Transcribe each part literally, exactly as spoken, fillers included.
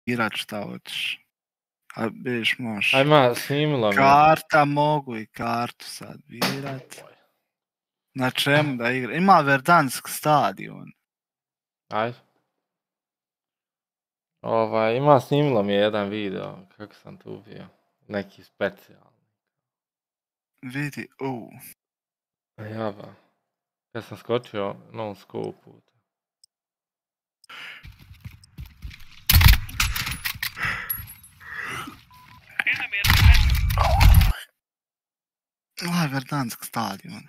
birat šta hoćeš. A biš možeš. Ajma, snimila mi. Karta mogu i kartu sad birat. Na čemu da igra? Ima Verdansk stadion. Ajde. Ovaj, ima snimila mi jedan video, kako sam tu bio. Neki specijalni. Vidi, u. Jaba. Ja sam skočio non scope puta. Ovaj Verdansk stadion.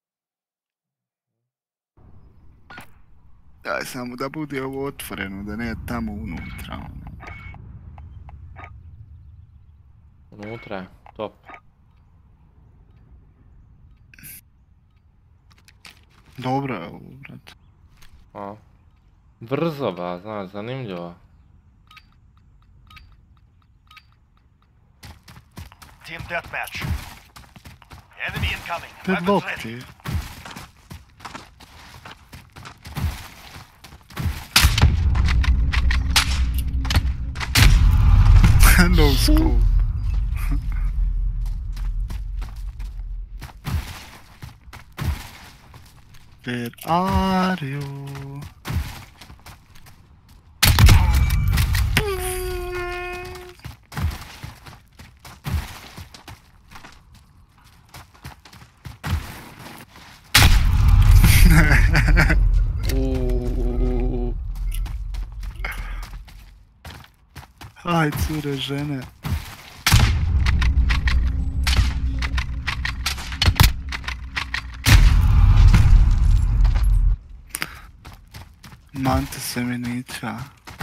Daj samo da bude ovo otvoreno, da ne tamo unutra. Unutra je, top. Dobro je ovo, brat. A. Brzo ba, znaš, zanimljivo. Team deathmatch. Enemy incoming. Pred Weapons lopti. ready. No scope. Where are you? Uuuu. Aj, cure, žene. Mante se mi niča.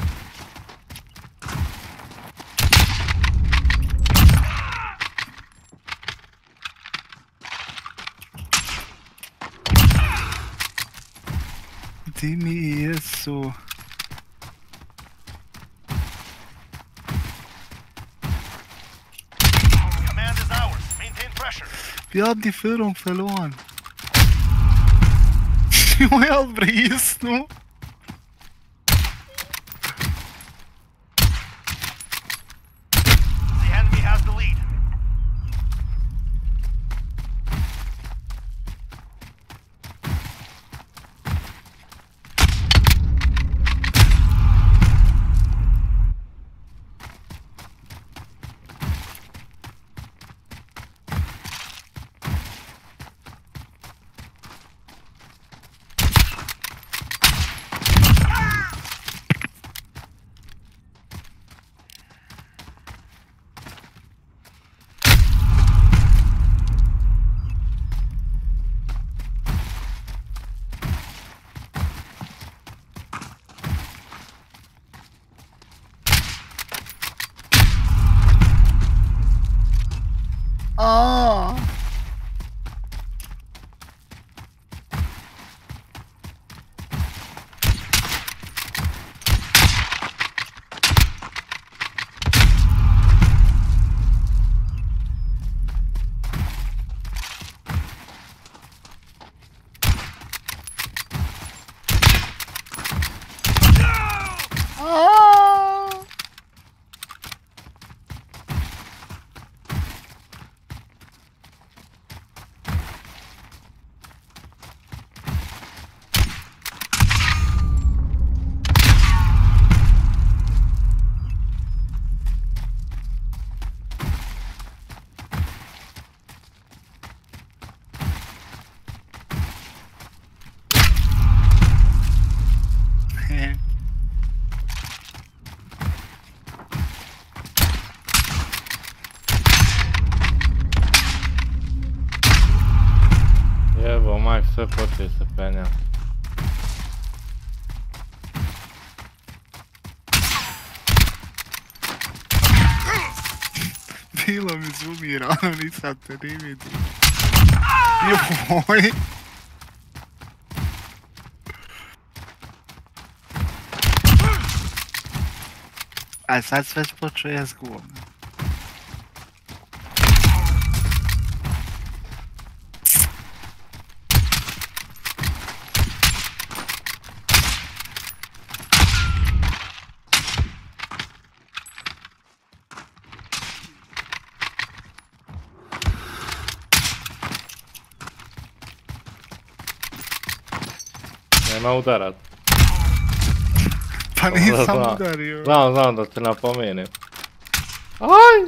Di mi jesu. Command is ours. Maintain pressure. Bjaddi förum förlån. Jo, jag bris nu. The enemy has the lead. Ah. Ah. Jebo, majk, sve počeli se penjati. Bilo mi zoomirano, nisam te ni vidio. Joj. A sad sve počeo je zgubno. Nema udarat. Pa nisam Znam. udario. Znam, znam da te napomenem. Aj!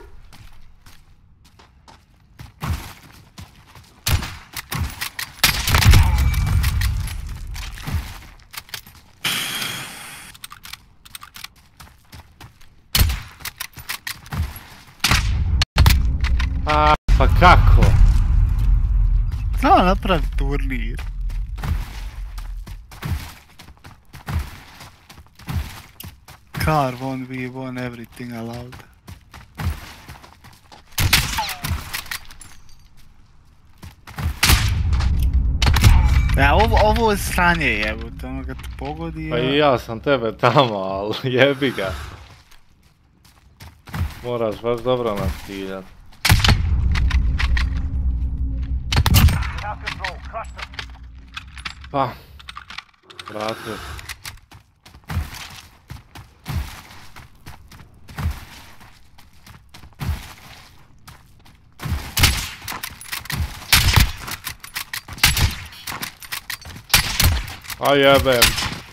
A, pa kako? Znao napraviti turnir. Car one v one, everything allowed. Ja, ovo, ovo je sranje jebote, ono kad te pogodi... Pa i ja sam tebe tamo, ali jebi ga. Moraš baš dobro nastiljat. You have control. Crush them. Pa, vratio se. A jebem.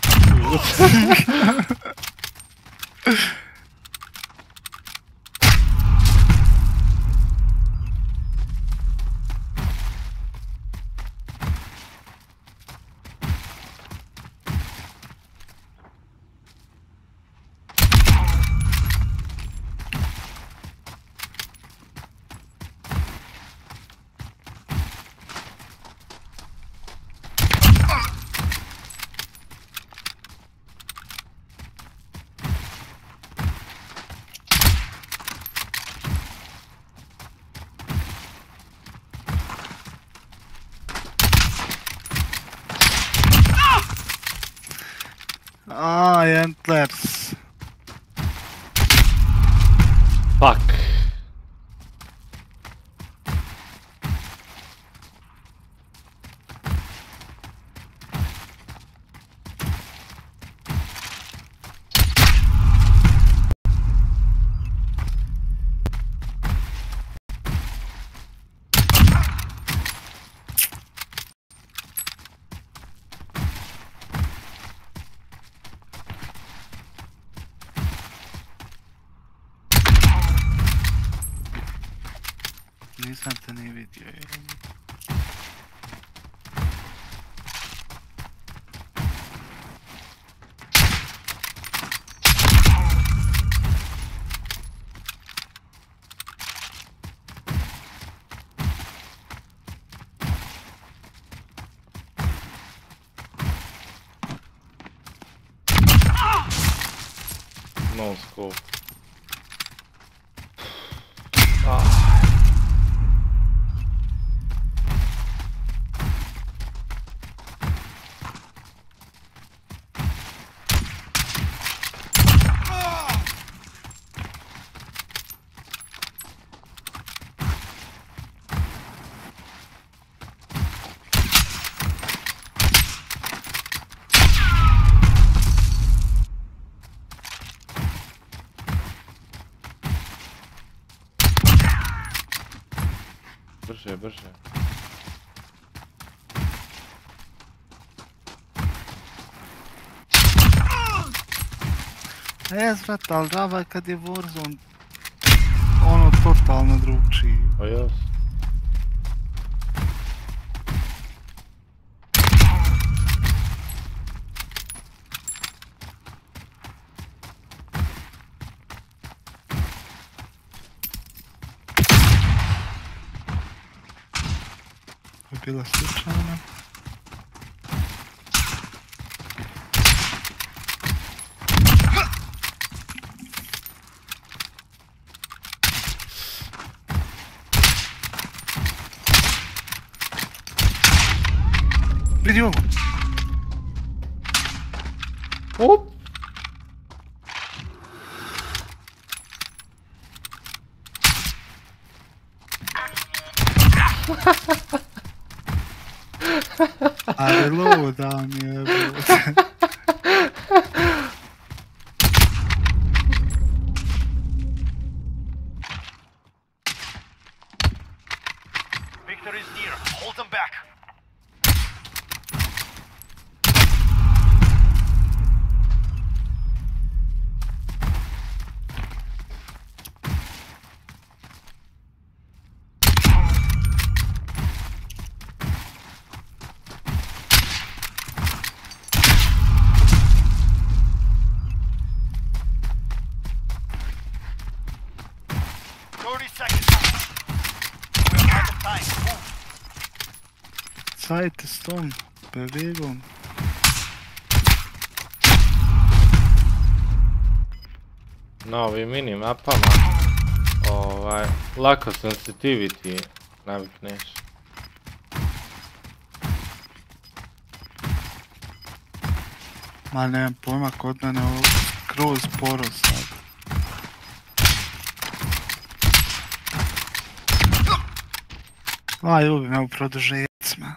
Ah, Antlers. Fuck. Nisam te ni vidio, jebote. No scope. Brže, brže. E, zvrata, ali džaba kad je Warzone ono totalno drugčiji. Pa jes. To je bila slučajna. Vidi ovo. Op! A reloadam jebote. Victory is near. Hold them back. thirty seconds. We're out of time. Move. Sajte s tom bewegom. Na ovim mini mapama, ovaj, lako sensitivity navikneš. Ma nemam pojma, kod mene ovo skroz sporo sad. Aj, ubi me u produžecima.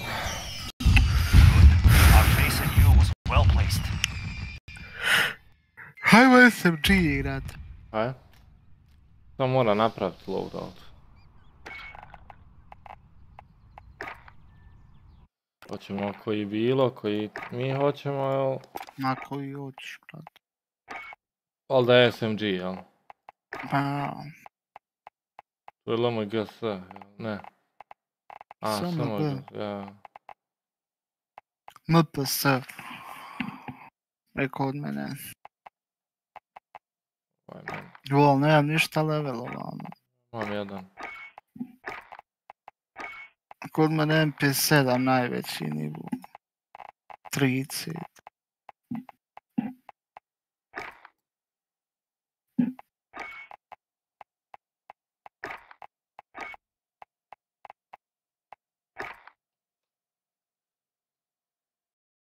Our base at you was well placed. Hajmo S M G igrat. Aj. To mora napraviti loadout. Hoćemo koji bilo, koji mi hoćemo, jel? Ma koji hoćeš, brat. Ali da je S M G, jel? Pa, To je L M G S, jel? Ne. A, Samo samo G. G, ja. M P S. Eko od mene. Ovaj meni. Vol, nemam ništa levelovano. Imam jedan. Kod mene M P sedam najveći nivo. trideset.